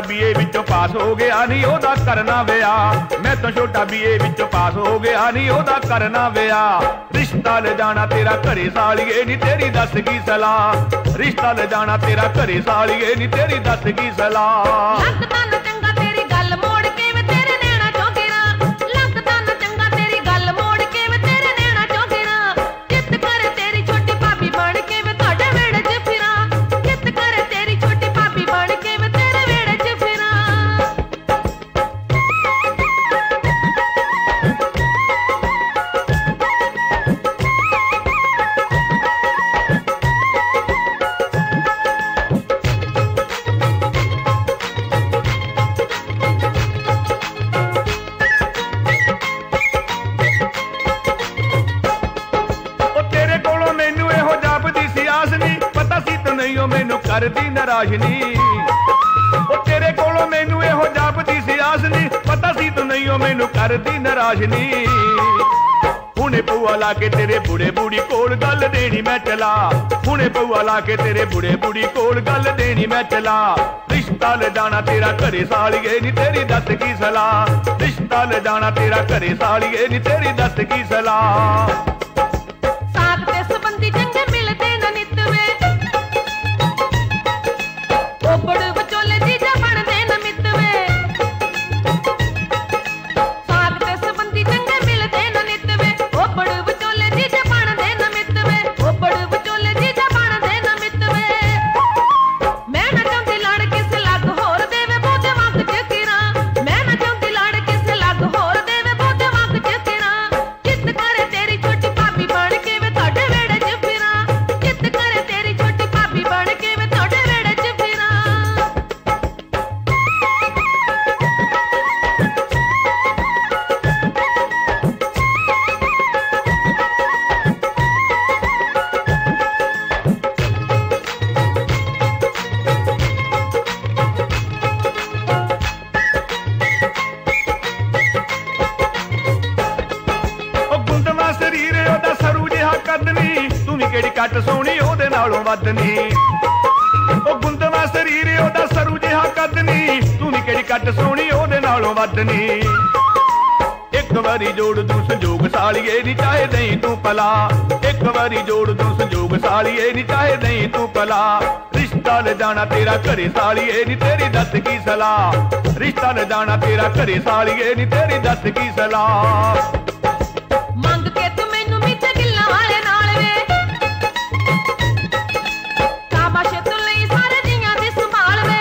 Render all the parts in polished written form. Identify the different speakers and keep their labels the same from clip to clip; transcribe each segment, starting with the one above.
Speaker 1: BA विचों पास हो गया नहीं ओदा करना विआह। मैं तो छोटा बीए विचों पास हो गया नहीं ओदा करना विआह। रिश्ता ले जाना तेरा घरे सालिए नी तेरी दस की सलाह। रिश्ता ले जाना तेरा घरे सालिए नी तेरी दस की सलाह।
Speaker 2: लगदा ना चंगा तेरी गल मोड़ के वे तेरे नैना चों गिरा। लगदा ना चंगा तेरी गल मोड़ के वे तेरे नैना चों गिरा। जिद करे तेरी छोटी भाभी बन के वे तुहाडे वेड़े च फिरा। जिद करे तेरी छोटी भाभी बन के वे तेरे वेड़े च फिरा।
Speaker 1: मैनू करदी नाराज नी तेरे कोलों मैनू एहो जापदी सी आस नी। पता सी तू नहीं हो मैनू करदी नाराज नी। हुणे पऊआ ला के तेरे बुढ़े बूढ़ी कोल गल देनी मैं चला। हुणे पऊआ ला के तेरे बुढ़े बूढ़ी कोल गल देनी मैं चला। रिश्ता ले जाना तेरा घरे सालिए नी तेरी दस की सलाह। रिश्ता ले जाना तेरा घरे सालिए नी तेरी दस की सलाह।
Speaker 2: साथ ते संबंधी चंगे मिलते न नित वे। ओपड़ विचोले जीजा बनदे न मित वे। साथ ते संबंधी चंगे मिलते न नित वे। ओपड़ विचोले जीजा बनदे न मित वे। ओपड़ विचोले जीजा बनदे न मित वे। मैं ना चाहती लड़ किसे लग होर देवे बोते वक्त च किरा। मैं ना चाहती लड़ किसे लग होर देवे बोते वक्त च किरा। जिद करे तेरी छोटी भाभी बन के वे तुहाडे वेड़े च फिरा। जिद करे तेरी छोटी भाभी बन के वे तुहाडे वेड़े च फिरा।
Speaker 1: गुंदवा शरीर ओदा सरू जिहा कदनी। तू भी केड़ी कट सोहनी ओदे नालों वदनी। गुंदवा शरीर ओदा सरू जिहा कदनी। तू भी केड़ी कट सोहनी ओदे नालों वदनी। एक बारी जोड़ दूं संजोग सालिए नी चाहे नहीं तू पला। एक बारी जोड़ दूं संजोग सालिए नी चाहे नहीं तू पला। रिश्ता ले जाना तेरा घरे सालिए नी तेरी दस की सलाह। रिश्ता ले जाना तेरा घरे सालिए नी तेरी दस की सलाह।
Speaker 2: मंग के तू मैनू मिੱਥੇ गिल्ला वाले नाल वे। शाबाश तू लई सारे जियां दी संभाल वे।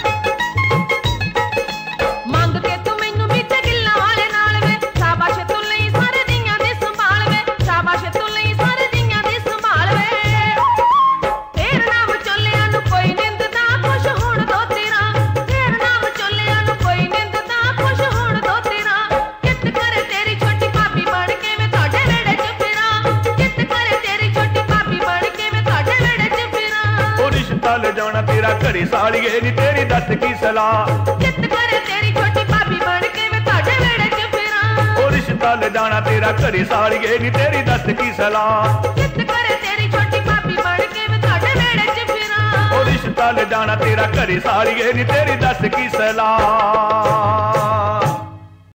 Speaker 2: मंग के तू मैनू मिੱਥੇ गिल्ला वाले नाल वे। शाबाश तू लई सारे जियां दी संभाल वे। शाबाश तू लई सारे जियां दी संभाल वे। तेरे नाम चोलियां नू कोई निंददा खुश होण दो तेरा। तेरे नाम चोलियां नू कोई निंददा खुश होण दो तेरा। जिद करे तेरी छोटी भाभी बन के वे तुहाडे वेड़े च फिरा। जिद करे तेरी छोटी भाभी बन के वे तुहाडे वेड़े च फिरा।
Speaker 1: ओ रिश्ता ले जाना तेरा घरे सालिए नी तेरी दस की सलाह।
Speaker 2: जिद करे तेरी छोटी भाभी बन के वे तुहाडे वेड़े च फिरा।
Speaker 1: ओ रिश्ता ले जाना तेरा घरे सालिए नी तेरी दस की सलाह।
Speaker 2: जिद करे तेरी छोटी भाभी बन के वे तुहाडे वेड़े च फिरा।
Speaker 1: ओ रिश्ता ले जाना तेरा घरे सालिए नी तेरी दस की सलाह।